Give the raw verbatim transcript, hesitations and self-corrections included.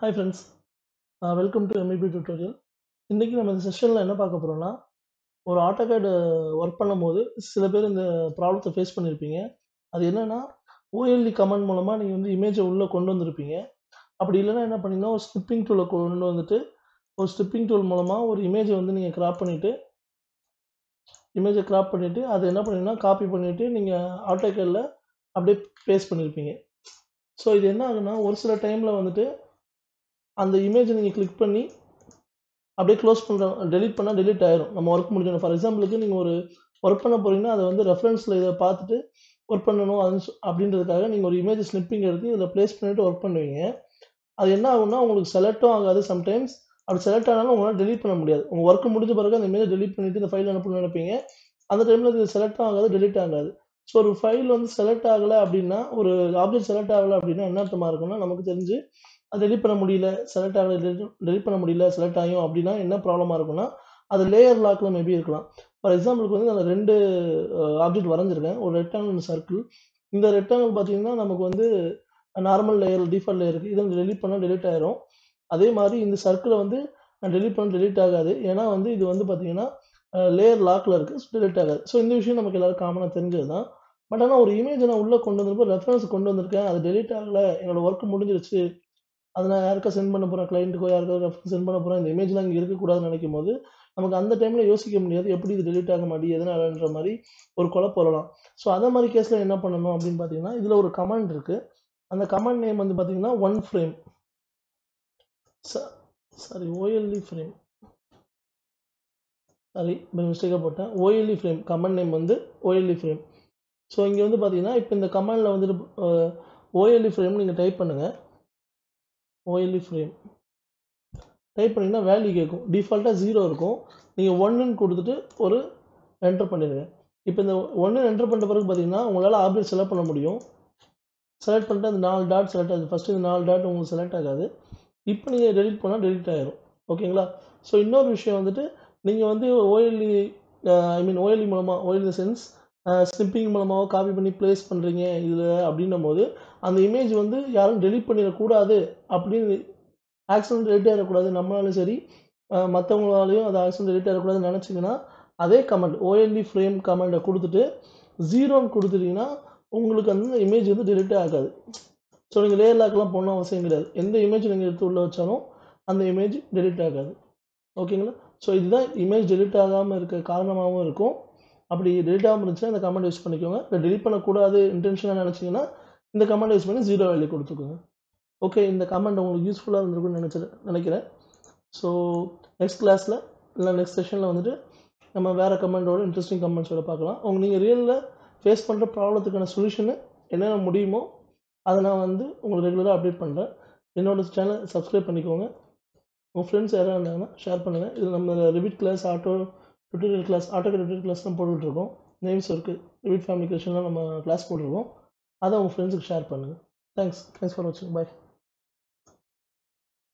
Hi friends, uh, welcome to M E B tutorial. இன்னைக்கு நம்ம இந்த செஷன்ல என்ன பார்க்க போறோம்னா, ஒரு AutoCAD ஒர்க் பண்ணும்போது சில பேர் இந்த ப்ராப்ளத்தை ஃபேஸ் பண்ணியிருப்பீங்க. அது என்னன்னா, O L E கமாண்ட் மூலமா நீங்க வந்து இமேஜை உள்ள கொண்டு வந்திருப்பீங்க. அப்படி இல்லைன்னா என்ன பண்ணீங்கன்னா, ஒரு ஸ்ட்ரிப்பிங் டூலை கொண்டு வந்துட்டு, ஒரு ஸ்ட்ரிப்பிங் டூல் மூலமா ஒரு இமேஜை வந்து நீங்க கிராப் பண்ணிட்டு, இமேஜை கிராப் பண்ணிட்டு, அதை என்ன பண்ணீங்கன்னா காப்பி பண்ணிட்டு நீங்க AutoCADல அப்படியே பேஸ்ட் பண்ணியிருப்பீங்க. ஸோ இது என்ன ஆகுன்னா, ஒரு சில டைம்ல வந்துட்டு அந்த இமேஜை நீங்க கிளிக் பண்ணி அப்படியே க்ளோஸ் பண்ணுறோம், டெலிட் பண்ணால் டெலிட் ஆயிரும். நம்ம ஒர்க் முடிஞ்சோம். ஃபார் எக்ஸாம்பிளுக்கு நீங்கள் ஒரு ஒர்க் பண்ண போகிறீங்கன்னா, அதை வந்து ரெஃபரன்ஸில் இதை பார்த்துட்டு ஒர்க் பண்ணணும் அது அப்படின்றதுக்காக நீங்கள் ஒரு இமேஜ் ஸ்னிப்பிங் எடுத்து இதில் ப்ளேஸ் பண்ணிவிட்டு ஒர்க் பண்ணுவீங்க. அது என்ன ஆகும்னா, உங்களுக்கு செலக்டும் ஆகாது. சம்டைம்ஸ் அப்படி செலக்ட் ஆனாலும் உங்களால் டெலிட் பண்ண முடியாது. உங்கள் ஒர்க் முடிஞ்ச பிறகு அந்த இமேஜை டெலிட் பண்ணிவிட்டு இந்த ஃபைல் அனுப்பணும்னு நினைப்பீங்க. அந்த டைமில் இது செலக்டும் ஆகாது, டெலிட் ஆகாது. ஸோ ஒரு ஃபைல் வந்து செலக்ட் ஆகலை அப்படின்னா, ஒரு ஆப்ஜெக்ட் செலக்ட் ஆகலை அப்படின்னா என்ன அர்த்தமாக இருக்குன்னா, நமக்கு தெரிஞ்சு அது டெலிட் பண்ண முடியல, செலக்ட் ஆகலை, டெலிட் டெலிட் பண்ண முடியல, செலக்ட் ஆகும் அப்படின்னா என்ன ப்ராப்ளமாக இருக்குன்னா, அது லேயர் லாக்கில் மேபி இருக்கலாம். ஃபார் எக்ஸாம்பிளுக்கு வந்து நான் ரெண்டு ஆப்ஜெக்ட் வரைஞ்சிருக்கேன். ஒரு ரெக்டாங்கிள் சர்க்கிள். இந்த ரெக்டாங்கிள் பார்த்தீங்கன்னா நமக்கு வந்து நார்மல் லேயர், டிஃபால்ட் லேயர் இருக்குது. இதை டெலிட் பண்ணால் டெலிட் ஆயிரும். அதே மாதிரி இந்த சர்க்கிளை வந்து நான் டெலிட் பண்ண டெலிட் ஆகாது. ஏன்னா வந்து இது வந்து பார்த்தீங்கன்னா லேயர் லாக்கில் இருக்குது, டெலிட் ஆகாது. ஸோ இந்த விஷயம் நமக்கு எல்லாரும் காமனாக தெரிஞ்சது தான். பட் ஆனால் ஒரு இமேஜை நான் உள்ளே கொண்டு வந்திருப்போம், ரெஃபரன்ஸ் கொண்டு வந்திருக்கேன், அது டெலிட் ஆகலை, என்னோட ஒர்க் முடிஞ்சிருச்சு, அதை நான் யாருக்கா சென்ட் பண்ண போகிறேன், கிளைண்ட்டுக்கோ யாருக்காவது ரெஃபரன்ஸ் சென்ட் பண்ண போகிறேன், இந்த இமேஜ்லாம் இங்கே இருக்கக்கூடாதுன்னு நினைக்கும் போது நமக்கு அந்த டைமில் யோசிக்க முடியாது, எப்படி இது டெலிட் ஆக மாட்டேங்குது, எதனாலன்ற மாதிரி ஒரு குழப்பம் வரலாம். ஸோ அதை மாதிரி கேஸில் என்ன பண்ணணும் அப்படின்னு பார்த்தீங்கன்னா, இதில் ஒரு கமாண்ட் இருக்குது. அந்த கமாண்ட் நேம் வந்து பார்த்தீங்கன்னா one frame sorry OLE frame sorry மிஸ்டேக்காக போட்டேன். ஓஎல்இ ஃப்ரேம் கமாண்ட் நேம் வந்து ஓஎல்இ ஃப்ரேம். ஸோ இங்கே வந்து பார்த்தீங்கன்னா இப்போ இந்த கமாண்டில் வந்துட்டு ஓஎல்இ ஃப்ரேம் நீங்கள் டைப் பண்ணுங்கள். ஓஎல்இ ஃப்ரேம் டைப் பண்ணிங்கன்னா வேல்யூ கேட்கும். டிஃபால்ட்டாக ஜீரோ இருக்கும். நீங்கள் ஒன்றுன்னு கொடுத்துட்டு ஒரு என்டர் பண்ணிடுங்க. இப்போ இந்த ஒன்று என்டர் பண்ணுற பிறகு பார்த்தீங்கன்னா உங்களால் ஆப்ஜெக்ட் செலக்ட் பண்ண முடியும். செலக்ட் பண்ணிட்டு அந்த நாலு டாட் செலக்ட் ஆகுது. ஃபஸ்ட்டு இந்த நாலு டாட் உங்களுக்கு செலக்ட் ஆகாது. இப்போ நீங்கள் டெலிட் பண்ணால் டெலிட் ஆகிடும். ஓகேங்களா? ஸோ இன்னொரு விஷயம் வந்துட்டு நீங்கள் வந்து ஓஎல்இ ஐ மீன் ஓஎல்இ மூலமாக ஓஎல்இ சென்ஸ் ஸ்னிப்பிங் மூலமாக காப்பி பண்ணி ப்ளேஸ் பண்ணுறீங்க இதில் அப்படின்னும் போது அந்த இமேஜ் வந்து யாரும் டெலிட் பண்ணிடக்கூடாது அப்படின்னு ஆக்சிடென்ட் டெலிட் ஆகிடக்கூடாது, நம்மளாலும் சரி மற்றவங்களாலையும் அது ஆக்சிடென்ட் டெலிட் ஆகிடக்கூடாதுன்னு நினச்சிங்கன்னா அதே கமெண்ட் ஓஎல்இ ஃப்ரேம் கமெண்டை கொடுத்துட்டு ஜீரோன்னு கொடுத்துட்டிங்கன்னா உங்களுக்கு அந்த இமேஜ் வந்து டெலிட்டே ஆகாது. ஸோ நீங்கள் லேயர் லாக்லாம் போடணும் அவசியம் கிடையாது. எந்த இமேஜ் நீங்கள் எடுத்து உள்ளே வச்சாலும் அந்த இமேஜ் டெலிட் ஆகாது. ஓகேங்களா? ஸோ இதுதான் இமேஜ் டெலிட் ஆகாமல் இருக்க காரணமாகவும் இருக்கும். அப்படி டெலிட் ஆகாமல் இருந்துச்சுன்னா இந்த கமெண்ட் யூஸ் பண்ணிக்கோங்க. இல்லை டெலிட் பண்ணக்கூடாது இன்டென்ஷனாக நினச்சிங்கன்னா இந்த கமெண்ட் யூஸ் பண்ணி ஜீரோ வேல்யூ கொடுத்துக்கோங்க. ஓகே, இந்த கமெண்ட் உங்களுக்கு யூஸ்ஃபுல்லாக இருந்திருக்குன்னு நினச்சி நினைக்கிறேன். ஸோ நெக்ஸ்ட் கிளாஸில் இல்லை நெக்ஸ்ட் செஷனில் வந்துட்டு நம்ம வேறு கமெண்டோட இன்ட்ரெஸ்டிங் கமெண்ட்ஸோட பார்க்கலாம். உங்கள் நீங்கள் ரியலில் ஃபேஸ் பண்ணுற ப்ராப்ளத்துக்கான சொல்யூஷனு என்னென்ன முடியுமோ அதை நான் வந்து உங்களுக்கு ரெகுலராக அப்டேட் பண்ணுறேன். என்னோடய சேனல் சப்ஸ்கிரைப் பண்ணிக்கோங்க. உங்கள் ஃப்ரெண்ட்ஸ் யாராவது இருந்தாங்கன்னா ஷேர் பண்ணுங்கள். இதில் நம்ம Revit class, auto tutorial class, AutoCAD tutorial கிளாஸ்லாம் போட்டுட்ருக்கோம். நேவிஸ் ஒர்க்கு, ரிவிட் ஃபேமிலி கிளாஸ்லாம் நம்ம கிளாஸ் போட்டுருக்கோம். அதை உங்கள் ஃப்ரெண்ட்ஸுக்கு ஷேர் பண்ணுங்கள். தேங்க்ஸ் தேங்க்ஸ் ஃபார் வாட்சிங். பாய்.